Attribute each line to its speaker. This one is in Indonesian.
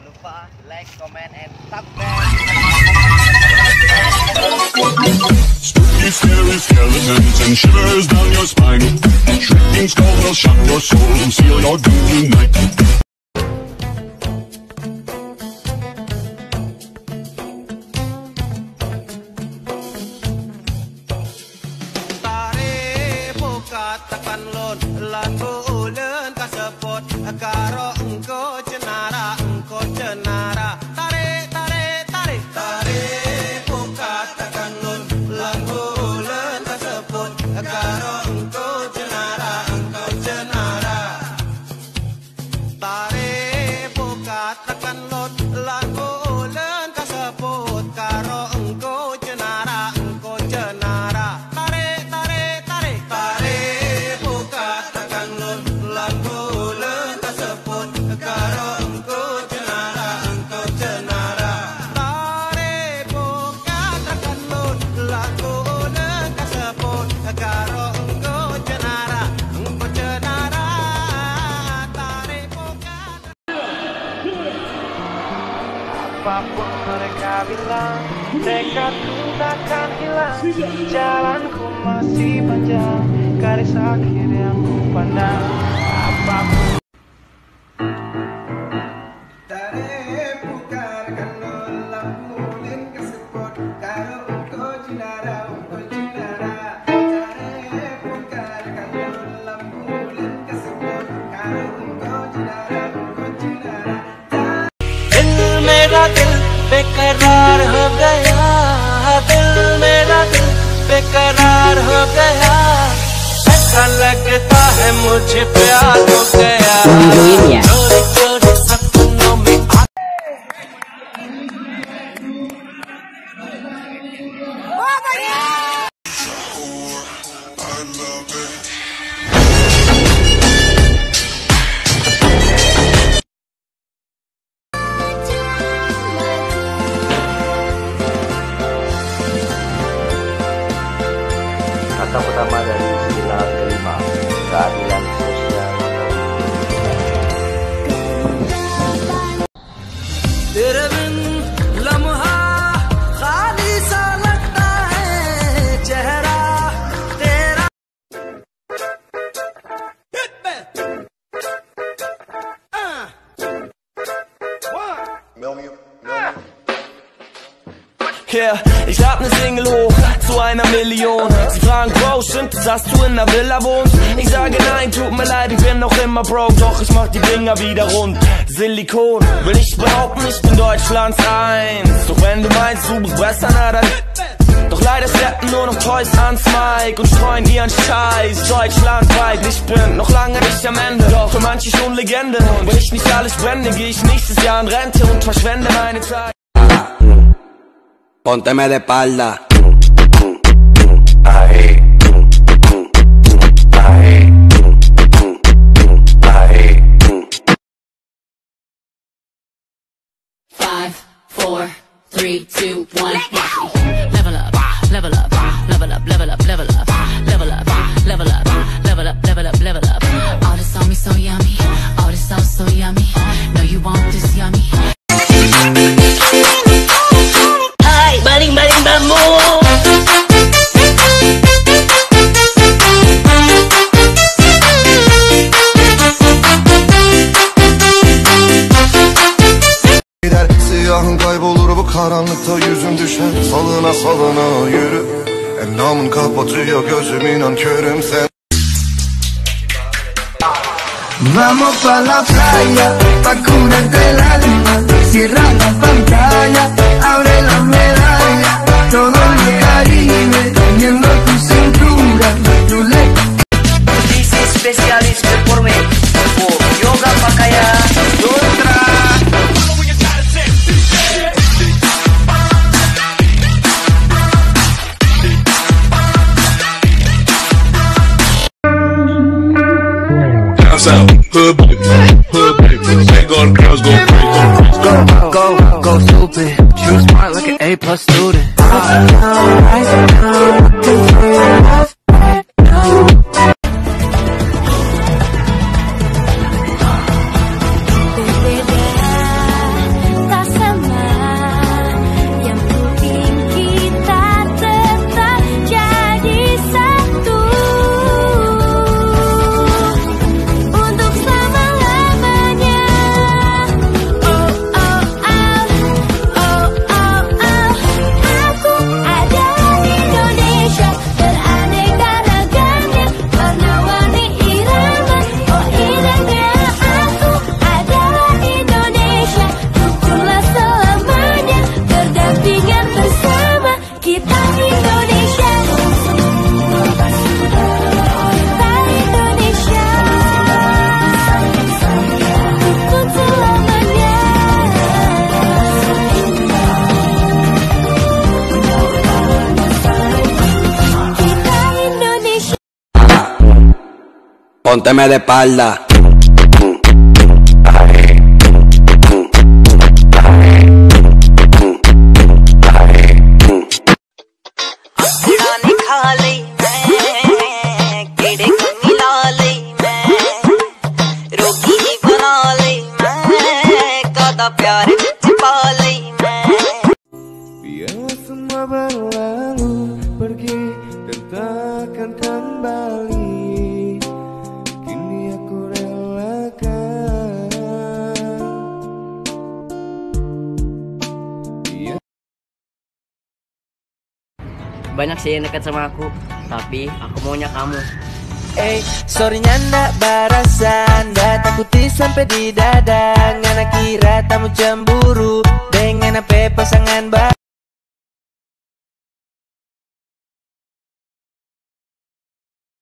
Speaker 1: lupa like, comment, and subscribe.
Speaker 2: Spooky, scary skeletons and shivers down your spine. Shrieking skulls will shock your soul and seal your doom tonight.
Speaker 3: Katakan lon lagu ulen kasepot karo engko cenara tarik katakan lon lagu ulen kasepot karo engko cenara tarik katakan lon lagu ulen kasepot karo engko cenara
Speaker 4: Apapun mereka bilang, tekadku takkan hilang. Jalanku masih panjang, garis akhir yang ku pandang. Apapun
Speaker 3: tarik pukarkan lolang ulin kesepot karo engko cinara tarik pukarkan lolang ulin kesepot karo engko cinara
Speaker 4: मेरा दिल बेकरार हो गया, दिल मेरा दिल बेकरार हो गया, ऐसा लगता है मुझे प्यार हो गया, चोरी चोरी सपनों में
Speaker 5: Kata pertama dari sila kelima, keadilan sosial.
Speaker 4: तेरे बिन लम्हा खाली सा लगता है चेहरा तेरा. Yeah, ich lad ne Single hoch zu 1 Million. Sie fragen, Bro, stimmt es, dass du in der Villa wohnst? Ich sage nein, tut mir leid, ich bin noch immer broke, doch ich mach die Dinger wieder rund. Silikon, will ich behaupten, ich bin Deutschlands Eins. Doch wenn du meinst, du bist besser, na dann. Doch leider steppen nur noch Toys ans Mic und streuen ihren Scheiß deutschlandweit. Ich bin noch lange nicht am Ende, doch für manche schon Legende. Und wenn ich nicht alles brenne, gehe ich nächstes Jahr in Rente und verschwende meine Zeit.
Speaker 6: Pónteme de espalda.
Speaker 5: Ahí, ahí, ahí.
Speaker 7: 5, 4, 3, 2, 1. Level up, level up, level up, level up, level up, level up, level up, level up, level up, level up. All this on me so yummy, all this sauce so yummy. No, you want this yummy. Hai, baling-baling bambu.
Speaker 8: Siyahın kaybolur bu karanlıkta yüzün düşer. Salına salına yürü. Endamın kapatıyor gözüm, inan körüm sen.
Speaker 3: Vamos pa la playa, pa curarte el alma. Cierra la pantalla, abre la medalla. Todo el Caribe, viendo tu cintura. Tu le
Speaker 4: Dice especialista por mí, por yoga pakaya, yoga.
Speaker 2: Out, hood baby, make all the girls go crazy.
Speaker 4: Go stupid. You smart like an A+ student.
Speaker 6: pónteme de espalda.
Speaker 3: Biar semua berlalu, pergi dan takkan kembali. Kini aku relakan.
Speaker 1: Banyak sih yang dekat sama aku, tapi aku maunya kamu.
Speaker 3: Sorrynya ndak barasan, ndak takuti sampai di dada. Ngana kira tamu cemburu dengan apa pasangan baru.